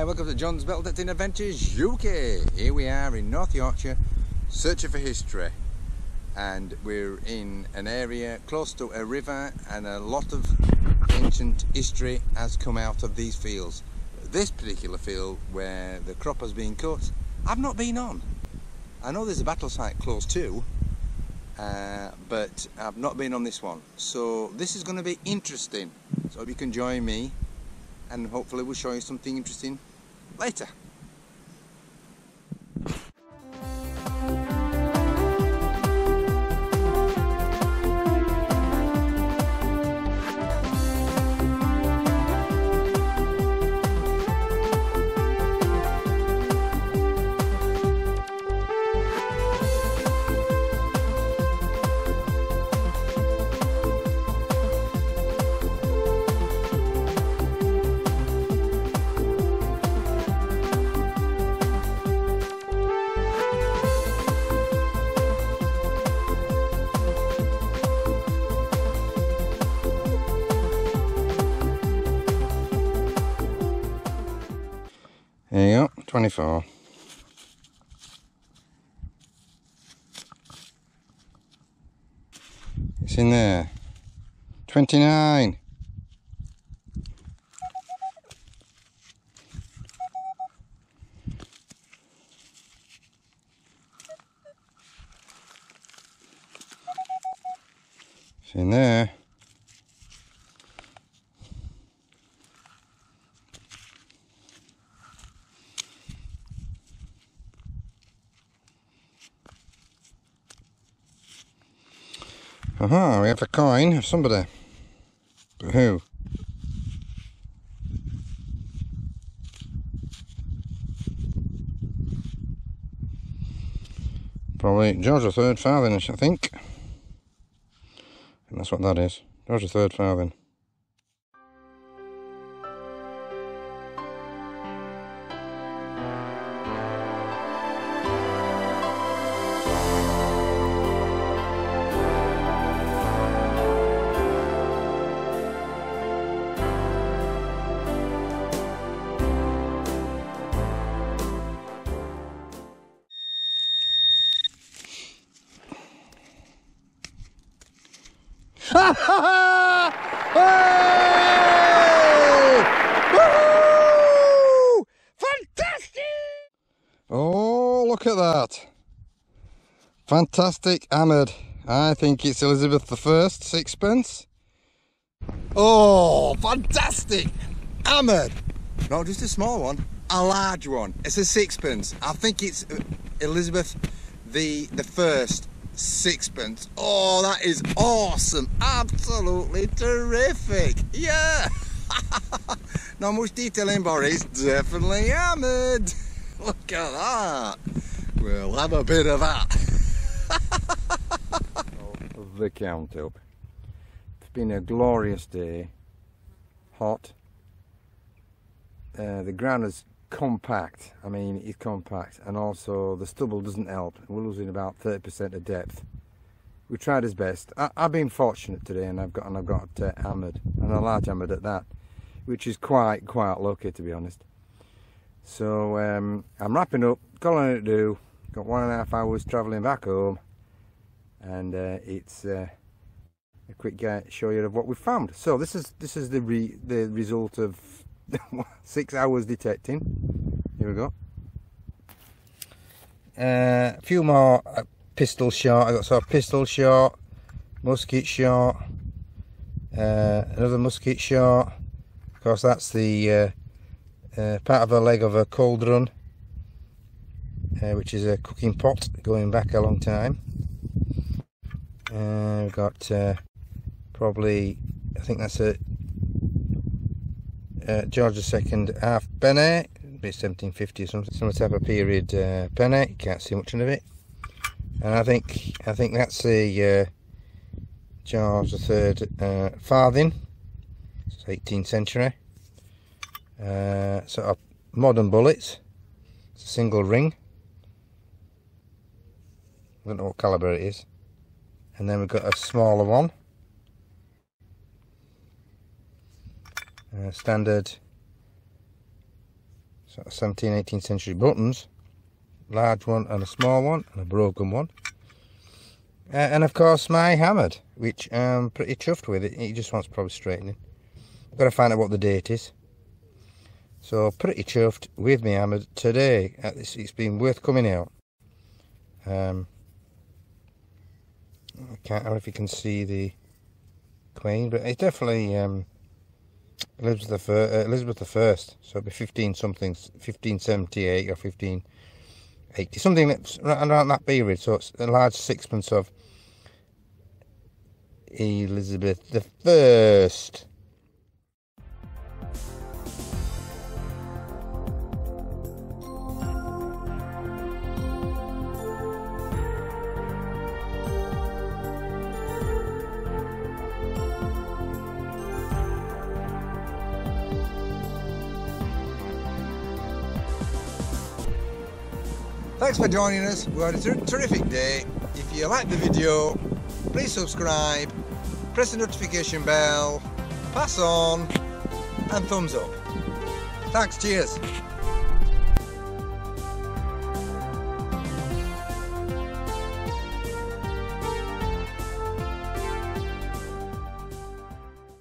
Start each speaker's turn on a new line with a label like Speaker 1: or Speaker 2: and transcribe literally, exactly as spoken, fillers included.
Speaker 1: welcome to John's Metal Detecting Adventures U K. Here we are in North Yorkshire, searching for history, and we're in an area close to a river, and a lot of ancient history has come out of these fields. This particular field where the crop has been cut, I've not been on. I know there's a battle site close to, uh, but I've not been on this one. So this is going to be interesting. So if you can join me, and hopefully we'll show you something interesting later. There you go, twenty-four. It's in there. twenty-nine. It's in there. Aha, we have a coin of somebody. But who? Probably George the Third farthing, I think. And that's what that is. George the Third farthing. Ha ha ha! Woo! Fantastic! Oh, look at that. Fantastic hammered. I think it's Elizabeth the First, sixpence. Oh, fantastic! Hammered. Not just a small one, a large one. It's a sixpence. I think it's Elizabeth the, the First. Sixpence. Oh, that is awesome. Absolutely terrific. Yeah. Not much detailing, but it's definitely hammered. Look at that. We'll have a bit of that. Of the count up. It's been a glorious day. Hot. Uh, the ground is compact. I mean, it's compact, and also the stubble doesn't help. We're losing about thirty percent of depth. We tried his best. I, I've been fortunate today, and I've got and I've got uh, hammered, and a large hammered at that, which is quite quite lucky, to be honest. So um, I'm wrapping up. Got a lot to do. Got one and a half hours travelling back home, and uh, it's uh, a quick uh, show you of what we found. So this is this is the re the result of six hours detecting. Here we go. Uh, a few more uh, pistol shot. I got sort of pistol shot, musket shot, uh, another musket shot. Of course, that's the uh, uh, part of a leg of a cauldron, uh, which is a cooking pot going back a long time. Uh, we've got uh, probably, I think that's a Uh, George the Second half penny, maybe seventeen fifty or something, some type of period uh, penny. Can't see much of it. And I think I think that's the uh, George the Third uh, farthing. It's eighteenth century. Uh, sort of modern bullets. It's a single ring. I don't know what calibre it is. And then we've got a smaller one. Uh, standard sort of seventeenth, eighteenth century buttons. Large one and a small one and a broken one. Uh, and of course my hammered, which I'm pretty chuffed with. It, it just wants probably straightening. I've got to find out what the date is. So pretty chuffed with me hammered today. It's been worth coming out. Um, I can't know if you can see the Queen, but it's definitely um, Elizabeth the First. Uh, Elizabeth the First. So it'll be fifteen something, fifteen seventy-eight or fifteen eighty, something that's around that period. So it's a large sixpence of Elizabeth the First. Thanks for joining us. We had a ter terrific day. If you like the video, please subscribe, press the notification bell, pass on, and thumbs up. Thanks, cheers.